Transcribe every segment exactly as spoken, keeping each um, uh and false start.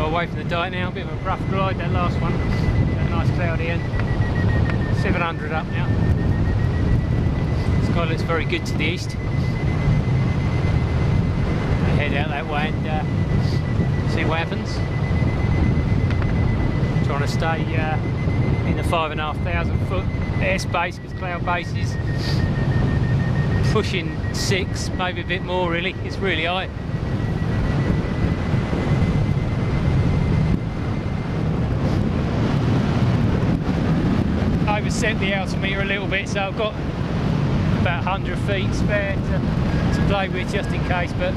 away from the diet now, a bit of a rough glide, that last one. Got a nice cloudy end. seven hundred up now. Sky looks very good to the east. I head out that way and uh, see what happens. Trying to stay uh, in the five and a half thousand foot airspace because cloud base is pushing six, maybe a bit more really. It's really high. Overset the altimeter a little bit, so I've got about one hundred feet spare to, to play with just in case, but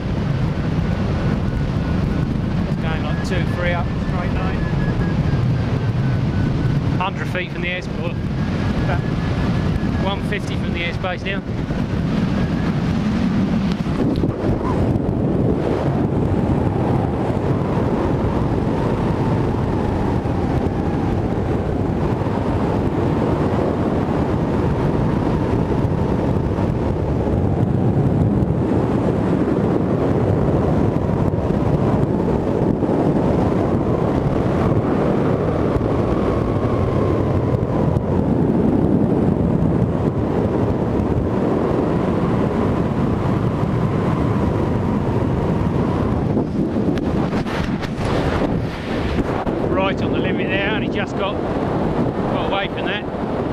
it's going like two, three up straight line. one hundred feet from the airspace, about one fifty from the airspace now. On the limit there, only just got, got away from that.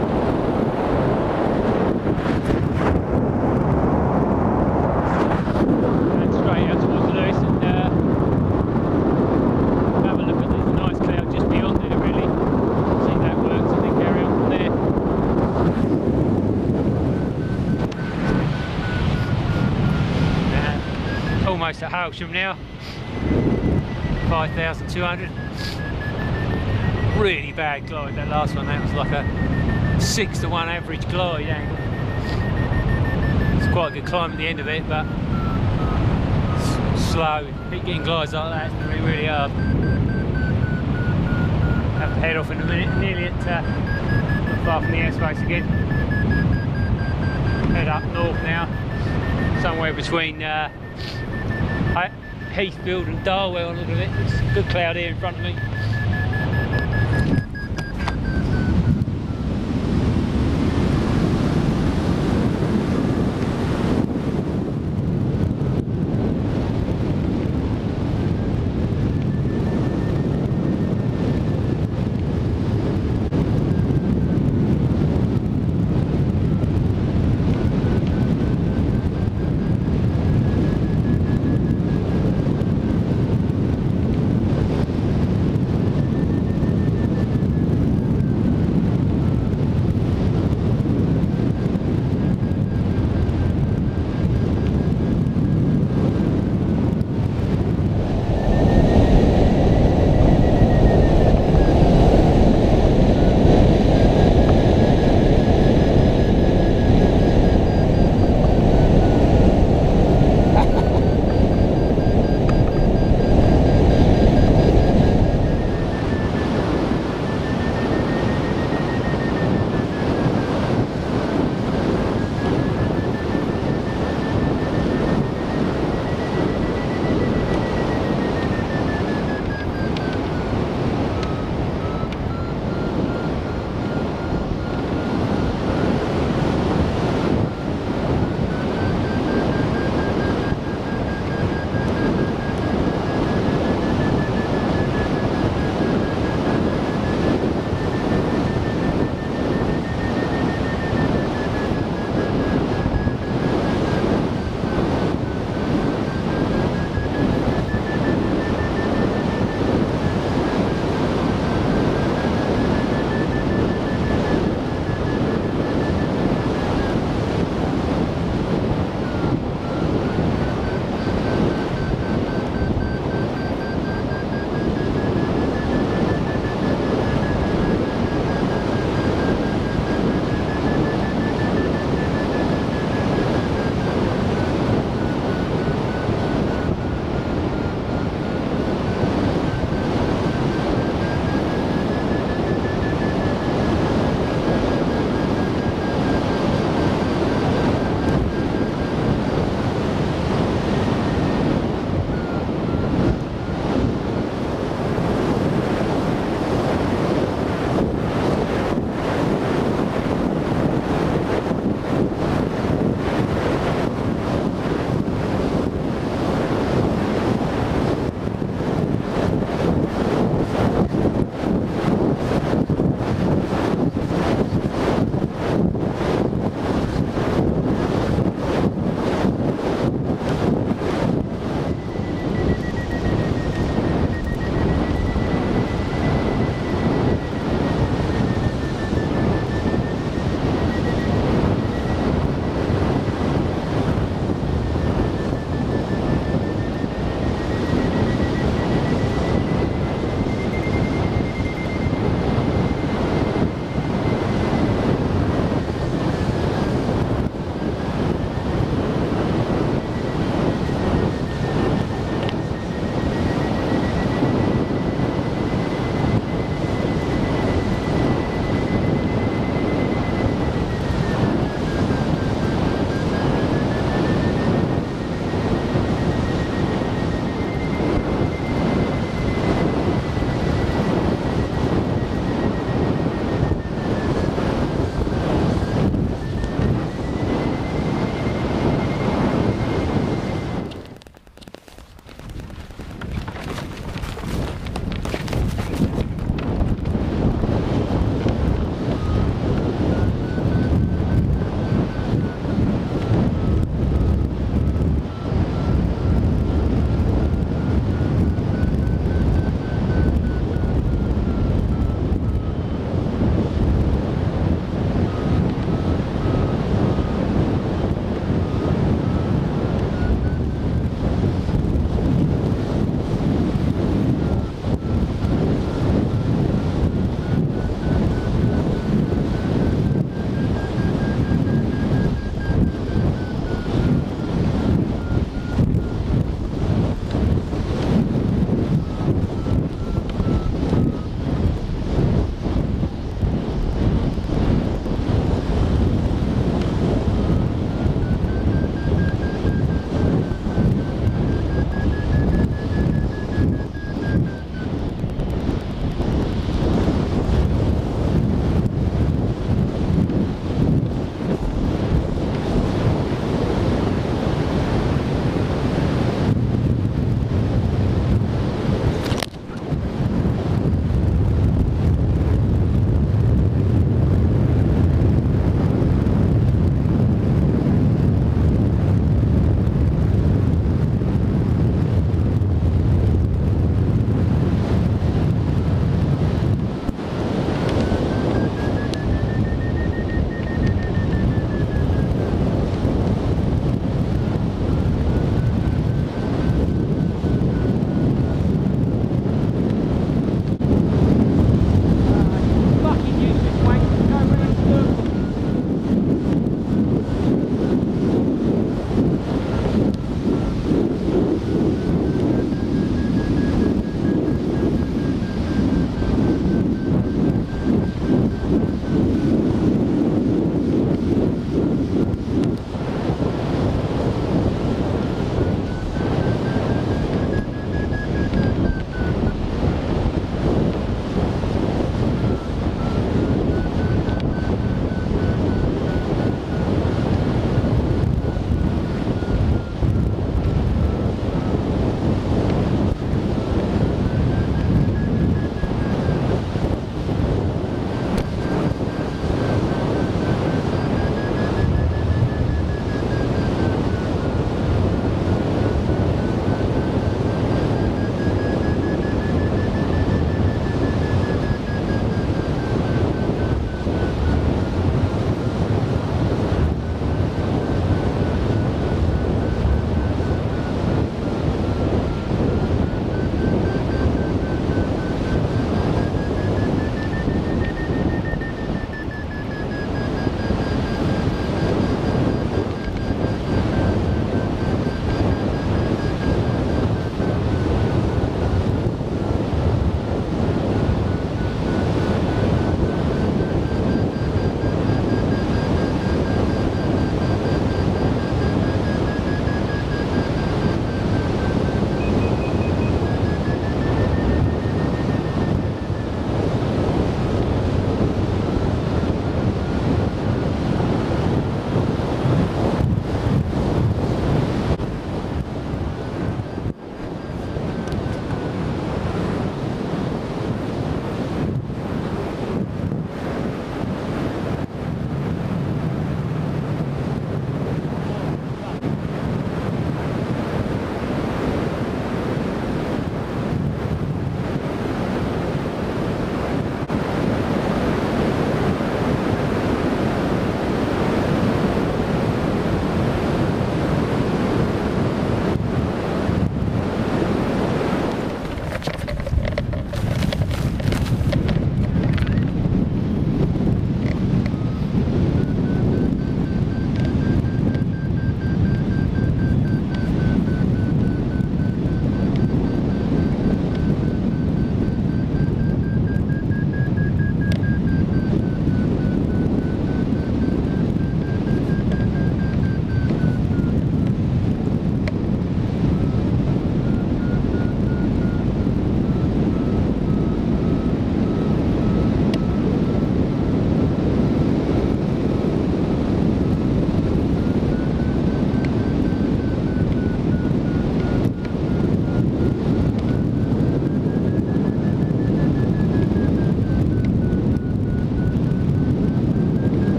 And straight out towards the east and uh, have a look at this nice cloud just beyond there really. See if that works and then carry on from there. Uh, almost at Halsham now, five thousand two hundred. Really bad glide, that last one. That was like a six to one average glide angle. It's quite a good climb at the end of it, but slow. Keep getting glides like that, it's going to be really hard. Have to head off in a minute, nearly at uh, not far from the airspace again. Head up north now, somewhere between uh, Heathfield and Darwell. Look at it, it's a good cloud here in front of me.